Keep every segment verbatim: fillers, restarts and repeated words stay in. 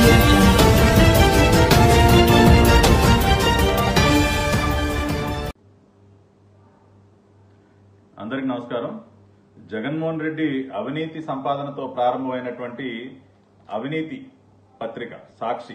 అందరికి నమస్కారం. జగన్మోహన్ రెడ్డి అవినీతి సంపాదనతో ప్రారంభమైనటువంటి అవినీతి పత్రిక సాక్షి,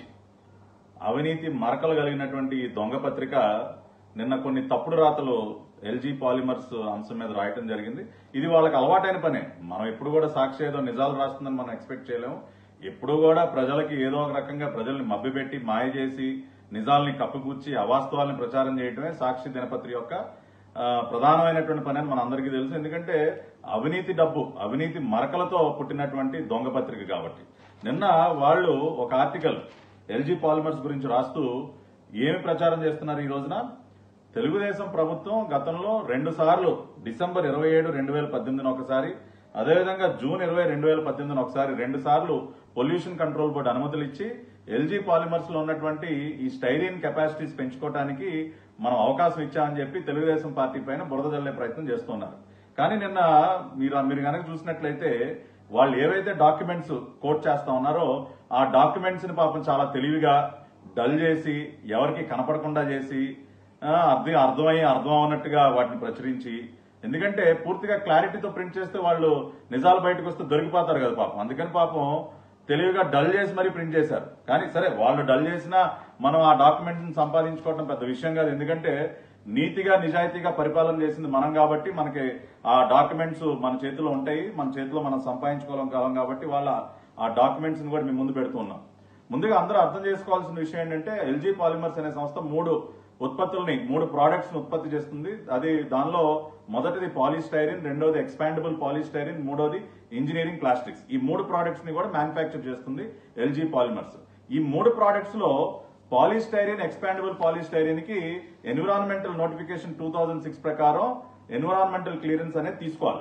అవినీతి మరకలు కలిగినటువంటి దొంగ పత్రిక నిన్న కొన్ని తప్పుడు రాతలు ఎల్జీ పాలిమర్స్ అంశం మీద రాయటం జరిగింది. ఇది వాళ్ళకి అలవాటైన పనే. మనం ఎప్పుడు కూడా సాక్షి ఏదో నిజాలు రాస్తుందని మనం ఎక్స్పెక్ట్ చేయలేము. ఎప్పుడు కూడా ప్రజలకి ఏదో ఒక రకంగా ప్రజల్ని మభ్యపెట్టి మాయ చేసి నిజాల్ని కప్పిపుచ్చి అవాస్తవాల్ని ప్రచారం చేయడమే సాక్షి దినపత్రిక యొక్క ప్రధానమైనటువంటి పని అని మన అందరికీ తెలుసు. ఎందుకంటే అవినీతి డబ్బు, అవినీతి మరకలతో పుట్టినటువంటి దొంగ పత్రిక కాబట్టి. నిన్న వాళ్ళు ఒక ఆర్టికల్ ఎల్జీ పాలిమర్స్ గురించి రాస్తూ ఏమి ప్రచారం చేస్తున్నారు ఈ రోజున? తెలుగుదేశం ప్రభుత్వం గతంలో రెండు సార్లు డిసెంబర్ ఇరవై ఏడు రెండు వేల పద్దెనిమిదిన ఒకసారి, అదేవిధంగా జూన్ ఇరవై రెండు వేల పద్దెనిమిదిన ఒకసారి రెండు సార్లు పొల్యూషన్ కంట్రోల్ బోర్డు అనుమతులు ఇచ్చి ఎల్జీ పాలిమర్స్ లో ఉన్నటువంటి ఈ స్టైరీన్ కెపాసిటీస్ పెంచుకోవడానికి మనం అవకాశం ఇచ్చామని చెప్పి తెలుగుదేశం పార్టీ పైన బురద జల్లే ప్రయత్నం చేస్తున్నారు. కానీ నిన్న మీరు మీరు కనుక చూసినట్లయితే వాళ్ళు ఏవైతే డాక్యుమెంట్స్ కోట్ చేస్తా ఉన్నారో ఆ డాక్యుమెంట్స్ ని పాపం చాలా తెలివిగా డల్ చేసి, ఎవరికి కనపడకుండా చేసి, అర్థం అర్థమయ్యి అర్థం అవనట్టుగా వాటిని ప్రచురించి, ఎందుకంటే పూర్తిగా క్లారిటీతో ప్రింట్ చేస్తే వాళ్ళు నిజాలు బయటకు వస్తే దొరికిపోతారు కదా పాపం. అందుకని పాపం తెలివిగా డల్ చేసి మరీ ప్రింట్ చేశారు. కానీ సరే, వాళ్ళు డల్ చేసినా మనం ఆ డాక్యుమెంట్స్ ని సంపాదించుకోవడం పెద్ద విషయం కాదు. ఎందుకంటే నీతిగా నిజాయితీగా పరిపాలన చేసింది మనం కాబట్టి మనకి ఆ డాక్యుమెంట్స్ మన చేతిలో ఉంటాయి, మన చేతిలో మనం సంపాదించుకోవడం కాలం కాబట్టి వాళ్ళ ఆ డాక్యుమెంట్స్ ని కూడా మేము ముందు పెడుతున్నాం. ముందుగా అందరూ అర్థం చేసుకోవాల్సిన విషయం ఏంటంటే ఎల్జీ పాలిమర్స్ అనే సంస్థ మూడు ఉత్పత్తుల్ని మూడు ప్రోడక్ట్స్ ని ఉత్పత్తి చేస్తుంది. అది దానిలో మొదటిది పాలిస్టైరిన్, రెండోది ఎక్స్పాండబుల్ పాలిస్టైరిన్, మూడోది ఇంజనీరింగ్ ప్లాస్టిక్స్. ఈ మూడు ప్రోడక్ట్స్ ని కూడా మ్యానుఫ్యాక్చర్ చేస్తుంది ఎల్జీ పాలిమర్స్. ఈ మూడు ప్రోడక్ట్స్ లో పాలిస్టైరిన్, ఎక్స్పాండబుల్ పాలిస్టైరిన్ కి environmental notification two thousand six ప్రకారం ఎన్విరాన్మెంటల్ క్లియరెన్స్ అనేది తీసుకోవాలి.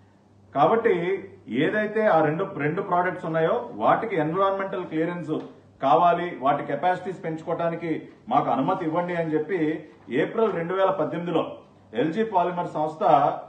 కాబట్టి ఏదైతే ఆ రెండు రెండు ప్రోడక్ట్స్ ఉన్నాయో వాటికి ఎన్విరాన్మెంటల్ క్లియరెన్స్ కావాలి, వాటి కెపాసిటీస్ పెంచుకోవడానికి మాకు అనుమతి ఇవ్వండి అని చెప్పి ఏప్రిల్ రెండు వేల పద్దెనిమిదిలో ఎల్జీ పాలిమర్ సంస్థ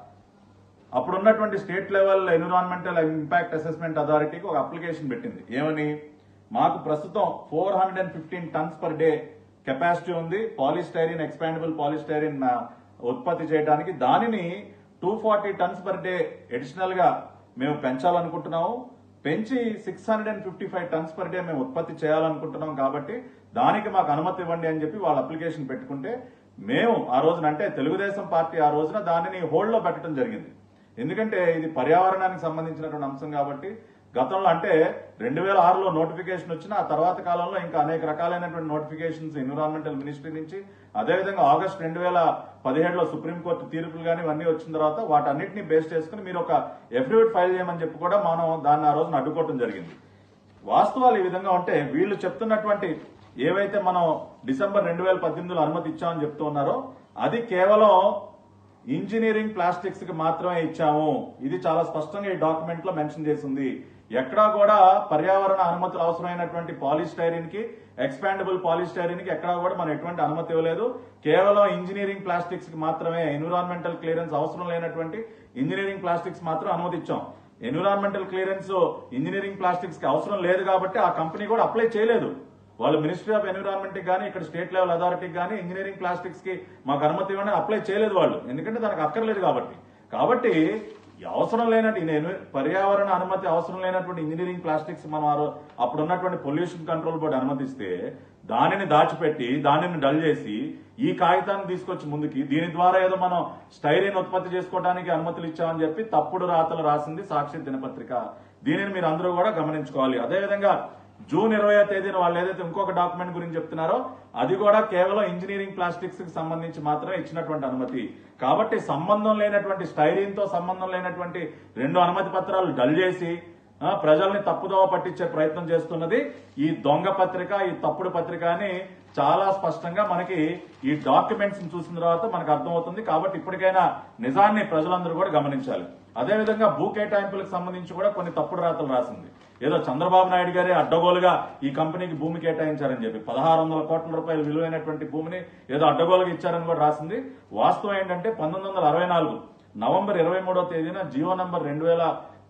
అప్పుడున్నటువంటి state level environmental impact assessment అథారిటీకి ఒక అప్లికేషన్ పెట్టింది. ఏమని? మాకు ప్రస్తుతం four hundred and fifteen tons per day capacity ఉంది పాలిస్టైరిన్, ఎక్స్పాండబుల్ పాలిస్టైరిన్ ఉత్పత్తి చేయడానికి. దానిని two forty tons per day additional గా మేము పెంచాలనుకుంటున్నాము. పెంచి six hundred and fifty five tons per day మేము ఉత్పత్తి చేయాలనుకుంటున్నాం. కాబట్టి దానికి మాకు అనుమతి ఇవ్వండి అని చెప్పి వాళ్ళు అప్లికేషన్ పెట్టుకుంటే మేము ఆ రోజున, అంటే తెలుగుదేశం పార్టీ ఆ రోజున దానిని హోల్డ్ లో పెట్టడం జరిగింది. ఎందుకంటే ఇది పర్యావరణానికి సంబంధించినటువంటి అంశం కాబట్టి. గతంలో అంటే రెండు వేల ఆరులో నోటిఫికేషన్ వచ్చిన ఆ తర్వాత కాలంలో ఇంకా అనేక రకాలైనటువంటి నోటిఫికేషన్స్ ఎన్విరాన్మెంటల్ మినిస్ట్రీ నుంచి, అదేవిధంగా ఆగస్టు రెండు వేల పదిహేడులో సుప్రీంకోర్టు తీర్పులు కానీ ఇవన్నీ వచ్చిన తర్వాత వాటన్నిటిని బేస్ చేసుకుని మీరు ఒక ఎఫిడవిట్ ఫైల్ చేయమని చెప్పి కూడా మనం దాన్ని ఆ రోజున అడ్డుకోవడం జరిగింది. వాస్తవాలు ఈ విధంగా ఉంటే వీళ్ళు చెప్తున్నటువంటి ఏవైతే మనం డిసెంబర్ రెండు వేల పద్దెనిమిదిలో అనుమతి ఇచ్చామని చెప్తూ ఉన్నారో అది కేవలం ఇంజనీరింగ్ ప్లాస్టిక్స్ కి మాత్రమే ఇచ్చాము. ఇది చాలా స్పష్టంగా ఈ డాక్యుమెంట్ లో మెన్షన్ చేసింది. ఎక్కడా కూడా పర్యావరణ అనుమతులు అవసరమైనటువంటి పాలిస్టైరిన్ కి, ఎక్స్పాండబుల్ పాలిస్టైరిన్ కి ఎక్కడా కూడా మనం ఎటువంటి అనుమతి ఇవ్వలేదు. కేవలం ఇంజనీరింగ్ ప్లాస్టిక్స్ కి మాత్రమే, ఎన్విరాన్మెంటల్ క్లియరెన్స్ అవసరం లేనటువంటి ఇంజనీరింగ్ ప్లాస్టిక్స్ మాత్రం అనుమతి ఇచ్చాం. ఎన్విరాన్మెంటల్ క్లియరెన్స్ ఇంజనీరింగ్ ప్లాస్టిక్స్ కి అవసరం లేదు కాబట్టి ఆ కంపెనీ కూడా అప్లై చేయలేదు. వాళ్ళు మినిస్ట్రీ ఆఫ్ ఎన్విరాన్మెంట్ కి కానీ, ఇక్కడ స్టేట్ లెవెల్ అథారిటీకి కానీ ఇంజనీరింగ్ ప్లాస్టిక్స్ కి మాకు అనుమతి ఇవ్వని అప్లై చేయలేదు వాళ్ళు. ఎందుకంటే దానికి అక్కర్లేదు కాబట్టి. కాబట్టి అవసరం లేనట్టు పర్యావరణ అనుమతి అవసరం లేనటువంటి ఇంజనీరింగ్ ప్లాస్టిక్స్ మనం అప్పుడున్నటువంటి పొల్యూషన్ కంట్రోల్ బోర్డు అనుమతిస్తే దానిని దాచిపెట్టి దానిని డల్ చేసి ఈ కాగితాన్ని తీసుకొచ్చి ముందుకి దీని ద్వారా ఏదో మనం స్టైరీన్ ఉత్పత్తి చేసుకోవడానికి అనుమతులు ఇచ్చామని చెప్పి తప్పుడు రాతలు రాసింది సాక్షి దినపత్రిక. దీనిని మీరు అందరూ కూడా గమనించుకోవాలి. అదేవిధంగా జూన్ ఇరవై తేదీన వాళ్ళు ఏదైతే ఇంకొక డాక్యుమెంట్ గురించి చెప్తున్నారో అది కూడా కేవలం ఇంజనీరింగ్ ప్లాస్టిక్స్ కి సంబంధించి మాత్రమే ఇచ్చినటువంటి అనుమతి. కాబట్టి సంబంధం లేనటువంటి స్టైరీన్ తో సంబంధం లేనటువంటి రెండు అనుమతి పత్రాలు డల్ చేసి ప్రజల్ని తప్పుదోవ పట్టించే ప్రయత్నం చేస్తున్నది ఈ దొంగ పత్రిక, ఈ తప్పుడు పత్రిక అని చాలా స్పష్టంగా మనకి ఈ డాక్యుమెంట్స్ చూసిన తర్వాత మనకు అర్థమవుతుంది. కాబట్టి ఇప్పటికైనా నిజాన్ని ప్రజలందరూ కూడా గమనించాలి. అదేవిధంగా భూ కేటాయింపులకు సంబంధించి కూడా కొన్ని తప్పుడు రాతలు రాసింది. ఏదో చంద్రబాబు నాయుడు గారే అడ్డగోలుగా ఈ కంపెనీకి భూమి కేటాయించారని చెప్పి పదహారు వందల కోట్ల రూపాయలు విలువైనటువంటి భూమిని ఏదో అడ్డగోలుగా ఇచ్చారని కూడా రాసింది. వాస్తవం ఏంటంటే పంతొమ్మిది వందల అరవై నాలుగు నవంబర్ ఇరవై మూడో తేదీన జీవో నంబర్ రెండు వేల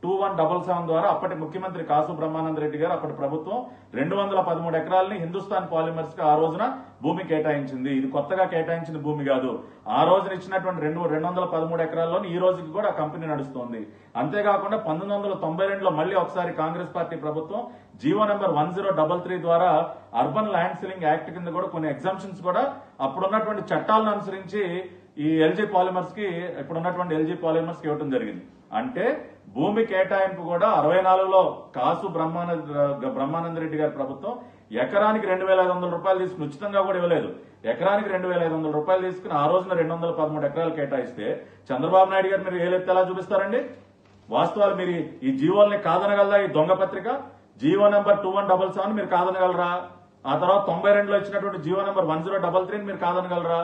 టూ వన్ డబల్ సెవెన్ ద్వారా అప్పటి ముఖ్యమంత్రి కాసు బ్రహ్మానంద రెడ్డి గారు అప్పటి ప్రభుత్వం రెండు వందల పదమూడు ఎకరాలని హిందుస్థాన్ పాలిమర్స్ కి ఆ రోజున భూమి కేటాయించింది. ఇది కొత్తగా కేటాయించిన భూమి కాదు. ఆ రోజున ఇచ్చినటువంటి రెండు రెండు వందల పదమూడు ఎకరాల్లోని ఈ రోజుకి కూడా ఆ కంపెనీ నడుస్తోంది. అంతేకాకుండా పంతొమ్మిది వందల తొంభై రెండులో మళ్ళీ ఒకసారి కాంగ్రెస్ పార్టీ ప్రభుత్వం GO number one zero double three ద్వారా అర్బన్ ల్యాండ్ సీలింగ్ యాక్ట్ కింద కూడా కొన్ని ఎగ్జామ్షన్స్ కూడా అప్పుడున్నటువంటి చట్టాలను అనుసరించి ఈ ఎల్జీ పాలిమర్స్ కి ఇప్పుడున్నటువంటి ఎల్జీ పాలిమర్స్ కి ఇవ్వడం జరిగింది. అంటే భూమి కేటాయింపు కూడా అరవై నాలుగులో కాసు బ్రహ్మానంద బ్రహ్మానంద రెడ్డి గారి ప్రభుత్వం ఎకరానికి రెండు వేల ఐదు వందల రూపాయలు తీసుకుని ఉచితంగా కూడా ఇవ్వలేదు. ఎకరానికి రెండు వేల ఐదు వందల రూపాయలు తీసుకుని ఆ రోజున రెండు వందల పదమూడు ఎకరాలు కేటాయిస్తే చంద్రబాబు నాయుడు గారు మీరు ఏలెత్తి ఎలా చూపిస్తారండి? వాస్తవాలు మీరు ఈ జీవోల్ని కాదనగలరా? ఈ దొంగ పత్రిక GO number two one double seven మీరు కాదనగలరా? ఆ తర్వాత తొంభై రెండులో ఇచ్చినటువంటి GO number one zero double త్రీని మీరు కాదనగలరా?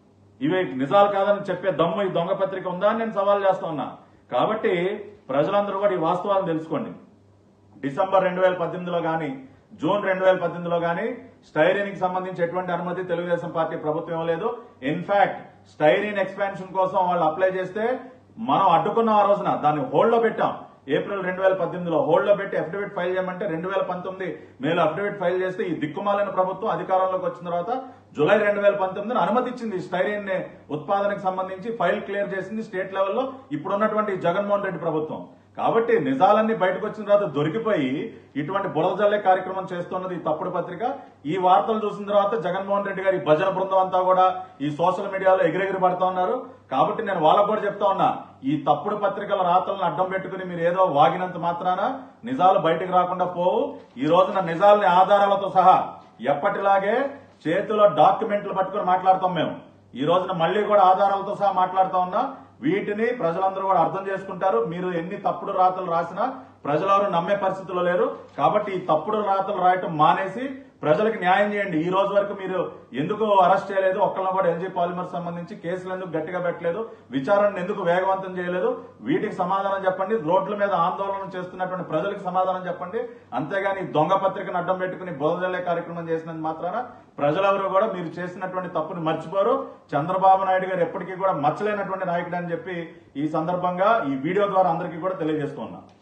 ఇవి నిజాలు కాదని చెప్పే దమ్ము ఈ దొంగ పత్రిక ఉందా అని నేను సవాల్ చేస్తా ఉన్నా. కాబట్టి ప్రజలందరూ కూడా ఈ వాస్తవాలను తెలుసుకోండి. డిసెంబర్ రెండు వేల పద్దెనిమిదిలో గానీ జూన్ రెండు వేల పద్దెనిమిదిలో గానీ స్టైరీన్ కి సంబంధించి ఎటువంటి అనుమతి తెలుగుదేశం పార్టీ ప్రభుత్వం ఇవ్వలేదు. ఇన్ఫాక్ట్ స్టైరీన్ ఎక్స్పాన్షన్ కోసం వాళ్ళు అప్లై చేస్తే మనం అడ్డుకున్న ఆ రోజున దాన్ని హోల్డ్ లో పెట్టాం. ఏప్రిల్ రెండు వేల పద్దెనిమిదిలో హోల్డ్ లో పెట్టి అఫిడవిట్ ఫైల్ చేయమంటే రెండు వేల పంతొమ్మిది మేలో అఫిడవిట్ ఫైల్ చేస్తే ఈ దిక్కుమాలిన ప్రభుత్వం అధికారంలోకి వచ్చిన తర్వాత జూలై రెండు వేల పంతొమ్మిదిని అనుమతి ఇచ్చింది. స్టైరీన్ ఉత్పాదనకు సంబంధించి ఫైల్ క్లియర్ చేసింది స్టేట్ లెవెల్లో ఇప్పుడున్నటువంటి జగన్మోహన్ రెడ్డి ప్రభుత్వం. కాబట్టి నిజాలన్నీ బయటకు వచ్చిన తర్వాత దొరికిపోయి ఇటువంటి బురద జల్లే కార్యక్రమం చేస్తున్నది ఈ తప్పుడు పత్రిక. ఈ వార్తలు చూసిన తర్వాత జగన్మోహన్ రెడ్డి గారి భజన బృందం అంతా కూడా ఈ సోషల్ మీడియాలో ఎగిరెగిరి పడుతూ ఉన్నారు. కాబట్టి నేను వాళ్ళకు కూడా చెప్తా ఉన్నా, ఈ తప్పుడు పత్రికల రాతలను అడ్డం పెట్టుకుని మీరు ఏదో వాగినంత మాత్రాన నిజాలు బయటకు రాకుండా పోవు. ఈ రోజున నిజాలని ఆధారాలతో సహా ఎప్పటిలాగే చేతిలో డాక్యుమెంట్లు పట్టుకుని మాట్లాడతాం మేము. ఈ రోజున మళ్లీ కూడా ఆధారాలతో సహా మాట్లాడుతా ఉన్నా. వీటిని ప్రజలందరూ కూడా అర్థం చేసుకుంటారు. మీరు ఎన్ని తప్పుడు రాతలు రాసినా ప్రజలెవరు నమ్మే పరిస్థితుల్లో లేరు. కాబట్టి ఈ తప్పుడు రాతలు రాయటం మానేసి ప్రజలకు న్యాయం చేయండి. ఈ రోజు వరకు మీరు ఎందుకు అరెస్ట్ చేయలేదు? ఒక్కళ్ళని కూడా ఎల్జీ పాలిమర్స్ సంబంధించి కేసులు ఎందుకు గట్టిగా పెట్టలేదు? విచారణ ఎందుకు వేగవంతం చేయలేదు? వీటికి సమాధానం చెప్పండి. రోడ్ల మీద ఆందోళన చేస్తున్నటువంటి ప్రజలకు సమాధానం చెప్పండి. అంతేగాని దొంగ పత్రికను అడ్డం పెట్టుకుని బోధజల్లే కార్యక్రమం చేసినందుకు మాత్రాన ప్రజలెవరూ కూడా మీరు చేసినటువంటి తప్పుని మర్చిపోరు. చంద్రబాబు నాయుడు గారు ఎప్పటికీ కూడా మచ్చలేనటువంటి నాయకుడు అని చెప్పి ఈ సందర్భంగా ఈ వీడియో ద్వారా అందరికీ కూడా తెలియజేస్తున్నా.